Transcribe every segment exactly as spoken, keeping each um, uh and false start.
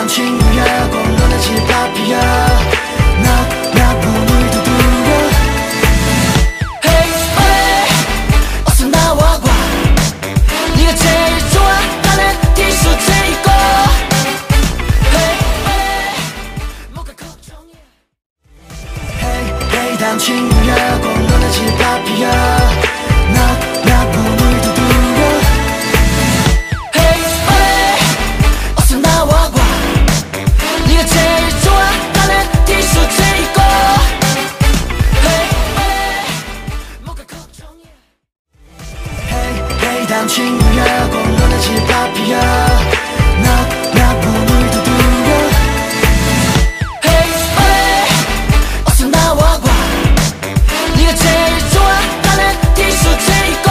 난 친구야 꼭 너네 집 앞이야 나, 나 문을 두드려 Hey, hey 어서 나와봐 네가 제일 좋아하는 디스코테이커 Hey, hey 뭐가 걱정이야 Hey, hey 난 친구야 꼭 너네 집 앞이야 나, 나 문을 두드려 Hey, hey 어서 나와봐 네가 제일 좋아하는 디스코테이커 Hey, hey 뭐가 걱정이야 Hey, hey 난 친구야 꼭 너네 집 앞이야 나, 나 문을 두드려 Hey, hey 어서 나와봐 네가 제일 좋아하는 디스코테이커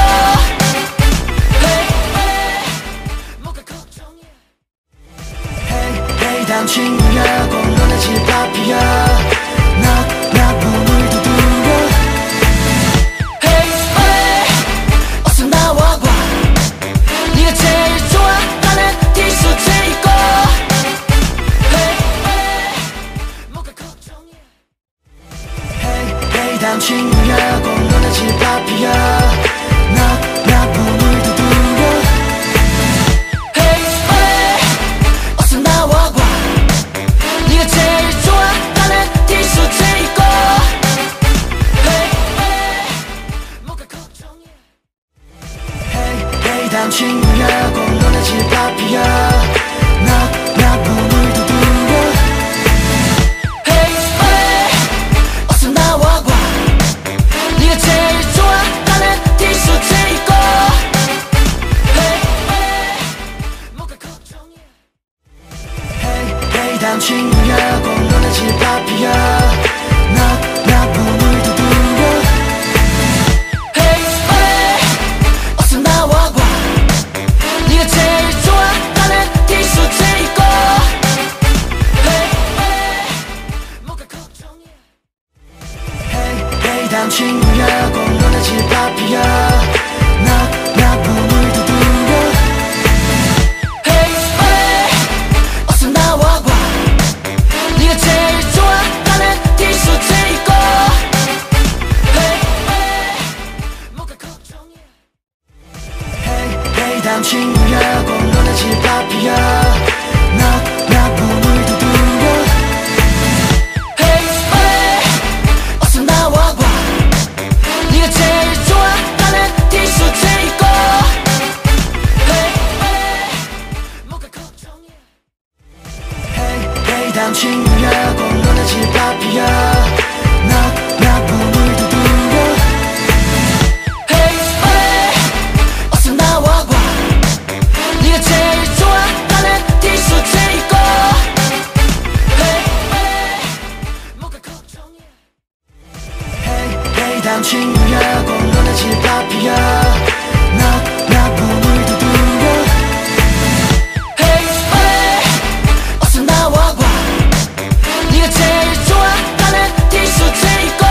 Hey, hey 뭐가 걱정이야 Hey, hey 난 친구야 꼭 너네 집 앞이야 나, 나 문을 두드려 Hey, hey 어서 나와봐 네가 제일 좋아하는 디스코테이커 Hey, hey 뭐가 걱정이야 Hey, hey 난 친구야 꼭 너네 집 앞이야 나, 나 문을 두드려 Hey, hey 어서 나와봐 네가 제일 좋아하는 디스코테이커 Hey, hey 뭐가 걱정이야 Hey, hey 난 친구야 꼭 너네 집 앞이야 나, 나 문을 두드려 Hey, hey 어서 나와봐 네가 제일 좋아하는 디스코테이커 Hey, hey 뭐가 걱정이야 Hey, hey 난 친구야 꼭 너네 집 앞이야 나, 나 문을 두드려 Hey, hey 어서 나와봐 네가 제일 좋아하는 디스코테이커 Hey, hey 뭐가 걱정이야 Hey, hey 난 친구야 꼭 너네 집 앞이야 나, 나 문을 두드려 Hey, hey 어서 나와봐 네가 제일 좋아하는 디스코테이커 Hey, hey 뭐가 걱정이야 Hey, hey 난 친구야 꼭 너네 집 앞이야 나, 나 문을 두드려 Hey, hey 어서 나와봐 네가 제일 좋아하는 디스코테이커 Hey, hey 뭐가 걱정이야 Hey, hey 난 친구야 꼭 너네 집 앞이야 나, 나 문을 두드려 Hey, hey 어서 나와봐 네가 제일 좋아하는 디스코테이커 Hey, hey 뭐가 걱정이야 Hey, hey 난 친구야 꼭 너네 집 앞이야 나, 나 문을 두드려 Hey, hey 어서 나와봐 네가 제일 좋아하는 디스코테이커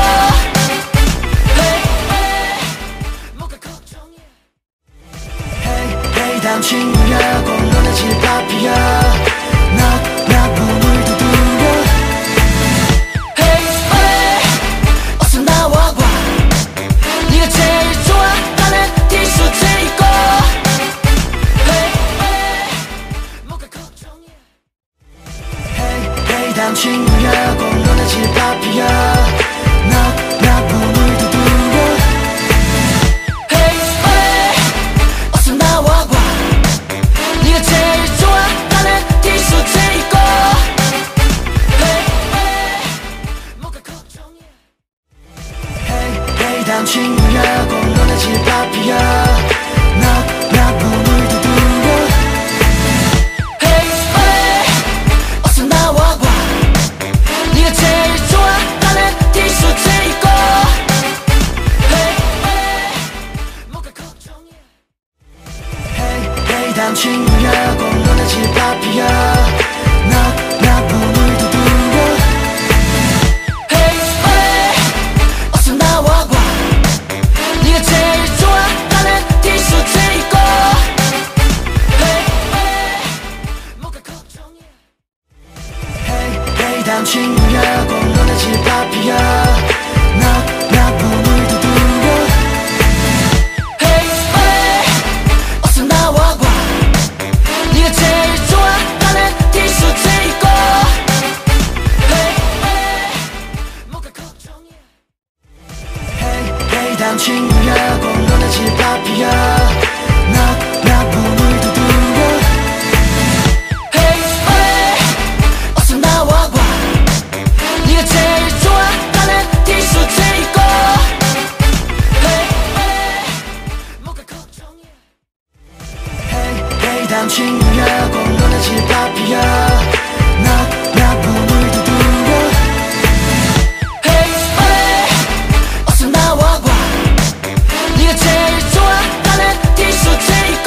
Hey, hey 뭐가 걱정이야 Hey, hey 난 친구야 꼭 너네 집 앞이야 나, 나 문을 두드려 Hey, hey 어서 나와봐 네가 제일 좋아하는 디스코테이커 Hey, hey 뭐가 걱정이야 Hey, hey 난 친구야 꼭 너네 집 앞이야 나, 나 문을 두드려 Hey, hey 어서 나와봐 네가 제일 좋아하는 디스코테이커 Hey, hey 뭐가 걱정이야 Hey, hey 난 친구야 꼭 너네 집 앞이야 나, 나 문을 두드려 Hey, hey 어서 나와봐 네가 제일 좋아하는 난 친구야 꼭 너네 집 앞이야 knock knock 문을 두드려 Hey hey 어서 나와봐 네가 제일 좋아하는 디스코테이크 Hey hey 뭐가 걱정이야 Hey hey 난 친구야 꼭 너네 집 앞이야 knock knock 문을 두드려 Hey hey 어서 나와봐 네가 제일 좋아하는 디스코테이크 Hey hey 뭐가 걱정이야 Hey hey 난 친구야 꼭 너네 집 앞이야 knock knock 문을 두드려 Hey hey 어서 나와봐 네가 제일 좋아하는 디스코테이크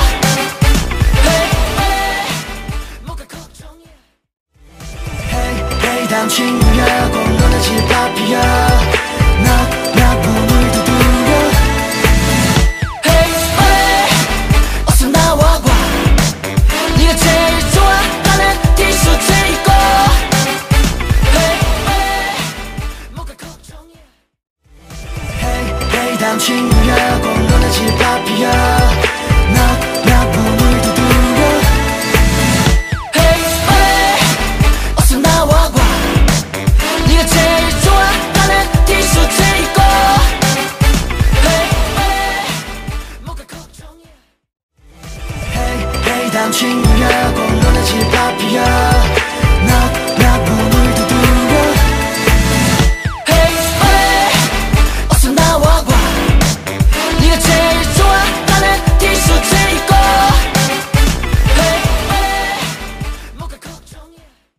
Hey hey 뭐가 걱정이야 Hey hey 난 친구야 꼭 너네 집 앞이야 knock knock 문을 두드려 Hey hey 어서 나와봐 네가 제일 좋아하는 디스코테이크 Hey hey 뭐가 걱정이야 Hey hey 난 친구야 꼭 너네 집 앞이야 knock knock 문을 두드려 Hey hey 어서 나와봐 네가 제일 좋아하는 디스코테이크 Hey hey 뭐가 걱정이야 Hey hey 난 친구야 꼭 너네 집 앞이야 knock knock 문을 두드려 Hey hey 어서 나와봐 네가 제일 좋아하는 디스코테이크 Hey hey 뭐가 걱정이야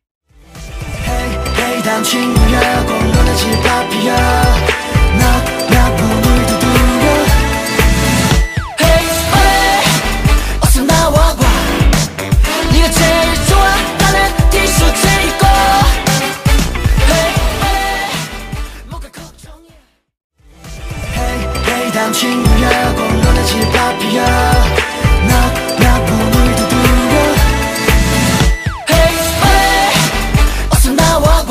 Hey hey 난 친구야 꼭 너네 집 앞이야 knock knock 문을 두드려 Hey hey 어서 나와봐 네가 제일 좋아하는 디스코테이크 Hey hey 뭐가 걱정이야 Hey hey 난 친구야 꼭 너네 집 앞이야 knock knock 문을 두드려 Hey hey 어서 나와봐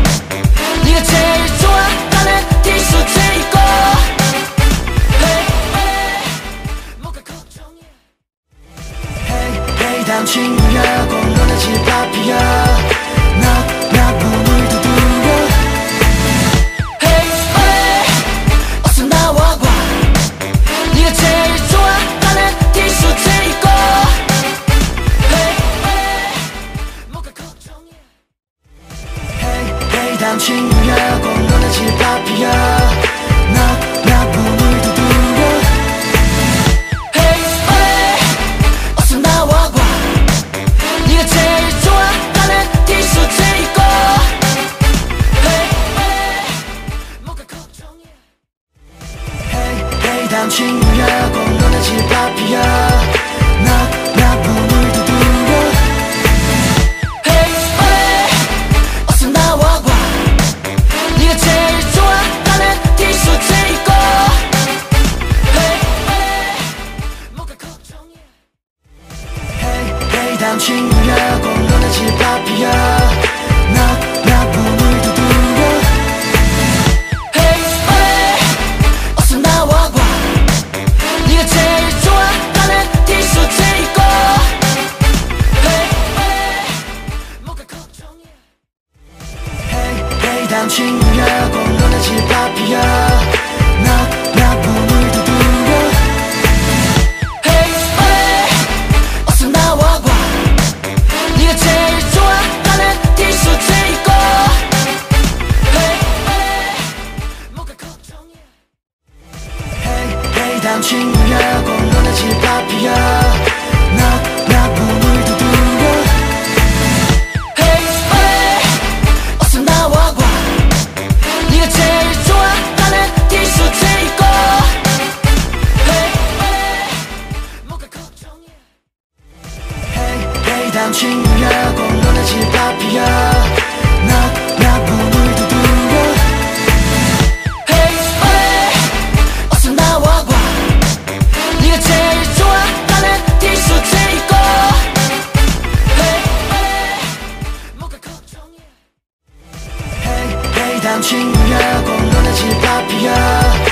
네가 제일 좋아하는 디스코테이크 Hey hey 뭐가 걱정이야 Hey hey 난 친구야 꼭 너네 집 앞이야 knock knock 문을 두드려 Hey hey 어서 나와봐 네가 제일 좋아하는 디스코테이크 Hey hey 뭐가 걱정이야 Hey hey 난 친구야 꼭 너네 집 앞이야 knock knock 문을 두드려 Hey hey 어서 나와봐 네가 제일 좋아하는 디스코테이크 Hey hey 뭐가 걱정이야 Hey hey 난 친구야 꼭 너네 집 앞이야 knock knock 문을 두드려 Hey hey 어서 나와봐 네가 제일 좋아하는 디스코테이크 Hey hey 뭐가 걱정이야 Hey hey 난 친구야 꼭 너네 집 앞이야 knock knock 문을 두드려 Hey hey 어서 나와봐 네가 제일 좋아하는 디스코테이크 Hey hey 뭐가 걱정이야 Hey hey 난 친구야 꼭 너네 집 앞이야 knock knock 문을 두드려 Hey hey 어서 나와봐 네가 제일 좋아하는 디스코테이크 Hey hey 뭐가 걱정이야 Hey hey 난 친구야 꼭 너네 집 앞이야 knock knock 문을 두드려 Hey hey 어서 나와봐 네가 제일 좋아하는 디스코테이크 Hey hey 뭐가 걱정이야 Hey hey 난 친구야 꼭 너네 집 앞이야 knock knock 문을 두드려 Hey hey 어서 나와봐 네가 제일 좋아하는 디스코테이크 Hey hey 뭐가 걱정이야 친구야 꼭 너네 집 앞이야